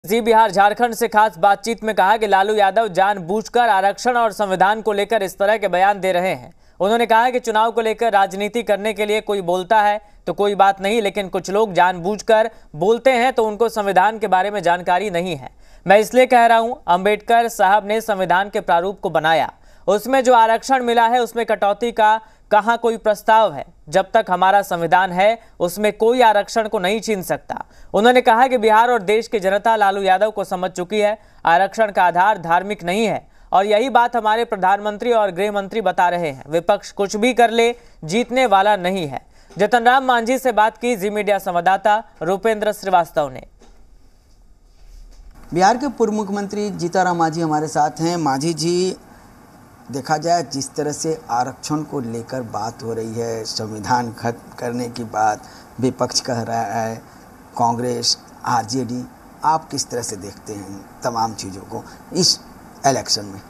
जी बिहार झारखंड से खास बातचीत में कहा कि लालू यादव जानबूझकर आरक्षण और संविधान को लेकर इस तरह के बयान दे रहे हैं। उन्होंने कहा कि चुनाव को लेकर राजनीति करने के लिए कोई बोलता है तो कोई बात नहीं, लेकिन कुछ लोग जानबूझकर बोलते हैं तो उनको संविधान के बारे में जानकारी नहीं है। मैं इसलिए कह रहा हूं, अंबेडकर साहब ने संविधान के प्रारूप को बनाया, उसमें जो आरक्षण मिला है उसमें कटौती का कहाँ कोई प्रस्ताव है। जब तक हमारा संविधान है उसमें कोई आरक्षण को नहीं छीन सकता। उन्होंने कहा कि बिहार और देश की जनता लालू यादव को समझ चुकी है, आरक्षण का आधार धार्मिक नहीं है और यही बात हमारे प्रधानमंत्री और गृह मंत्री बता रहे हैं। विपक्ष कुछ भी कर ले, जीतने वाला नहीं है। जतन राम मांझी से बात की जी मीडिया संवाददाता रूपेंद्र श्रीवास्तव ने। बिहार के पूर्व मुख्यमंत्री जीतन मांझी हमारे साथ हैं। मांझी जी, देखा जाए जिस तरह से आरक्षण को लेकर बात हो रही है, संविधान खत्म करने की बात विपक्ष कह रहा है, कांग्रेस, आरजेडी, आप किस तरह से देखते हैं तमाम चीज़ों को इस इलेक्शन में?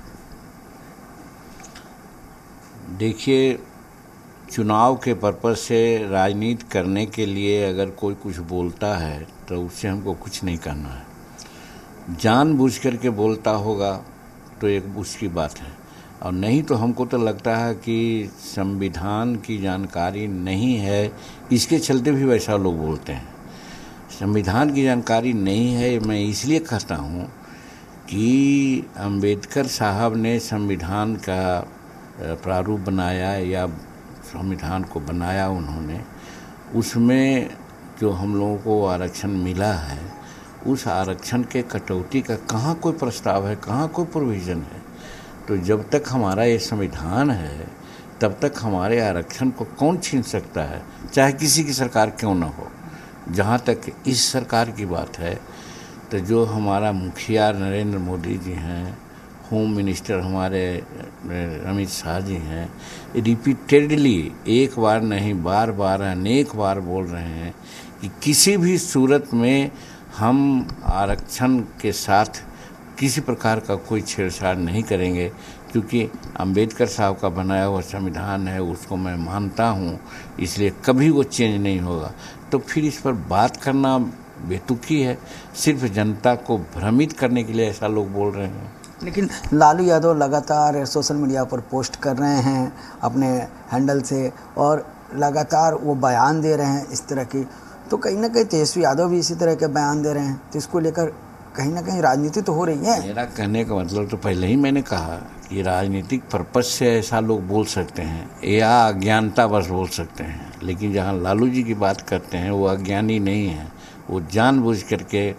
देखिए, चुनाव के पर्पज़ से राजनीति करने के लिए अगर कोई कुछ बोलता है तो उससे हमको कुछ नहीं करना है। जानबूझ करके बोलता होगा तो एक उसकी बात है, और नहीं तो हमको तो लगता है कि संविधान की जानकारी नहीं है, इसके चलते भी वैसा लोग बोलते हैं। संविधान की जानकारी नहीं है, मैं इसलिए कहता हूँ कि अंबेडकर साहब ने संविधान का प्रारूप बनाया या संविधान को बनाया उन्होंने, उसमें जो हम लोगों को आरक्षण मिला है उस आरक्षण के कटौती का कहाँ कोई प्रस्ताव है, कहाँ कोई प्रोविज़न है। तो जब तक हमारा ये संविधान है तब तक हमारे आरक्षण को कौन छीन सकता है, चाहे किसी की सरकार क्यों ना हो। जहाँ तक इस सरकार की बात है तो जो हमारा मुखिया नरेंद्र मोदी जी हैं, होम मिनिस्टर हमारे अमित शाह जी हैं, रिपीटेडली एक बार नहीं बार बार अनेक बार बोल रहे हैं कि किसी भी सूरत में हम आरक्षण के साथ किसी प्रकार का कोई छेड़छाड़ नहीं करेंगे, क्योंकि अंबेडकर साहब का बनाया हुआ संविधान है, उसको मैं मानता हूँ, इसलिए कभी वो चेंज नहीं होगा। तो फिर इस पर बात करना बेतुकी है, सिर्फ जनता को भ्रमित करने के लिए ऐसा लोग बोल रहे हैं। लेकिन लालू यादव लगातार सोशल मीडिया पर पोस्ट कर रहे हैं अपने हैंडल से और लगातार वो बयान दे रहे हैं इस तरह की, तो कहीं ना कहीं तेजस्वी यादव भी इसी तरह के बयान दे रहे हैं, तो इसको लेकर कहीं ना कहीं राजनीति तो हो रही है। मेरा कहने का मतलब तो पहले ही मैंने कहा कि राजनीतिक पर्पज से ऐसा लोग बोल सकते हैं या अज्ञानता बस बोल सकते हैं, लेकिन जहाँ लालू जी की बात करते हैं वो अज्ञानी नहीं है, वो जानबूझ करके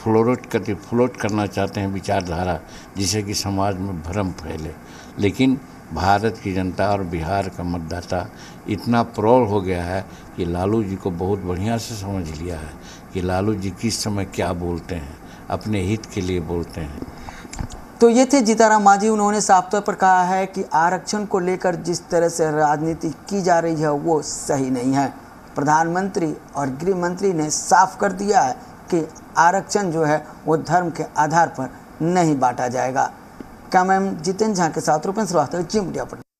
फ्लोट करना चाहते हैं विचारधारा, जिससे कि समाज में भ्रम फैले। लेकिन भारत की जनता और बिहार का मतदाता इतना प्रौढ़ हो गया है कि लालू जी को बहुत बढ़िया से समझ लिया है कि लालू जी किस समय क्या बोलते हैं, अपने हित के लिए बोलते हैं। तो ये थे जीतन मांझी। उन्होंने साफ तौर पर कहा है कि आरक्षण को लेकर जिस तरह से राजनीति की जा रही है वो सही नहीं है। प्रधानमंत्री और गृह मंत्री ने साफ कर दिया है कि आरक्षण जो है वो धर्म के आधार पर नहीं बांटा जाएगा। कैमरामैन जितेंद्र झा के साथ रूपेंद्र श्रीवास्तव, जी मीडिया पर।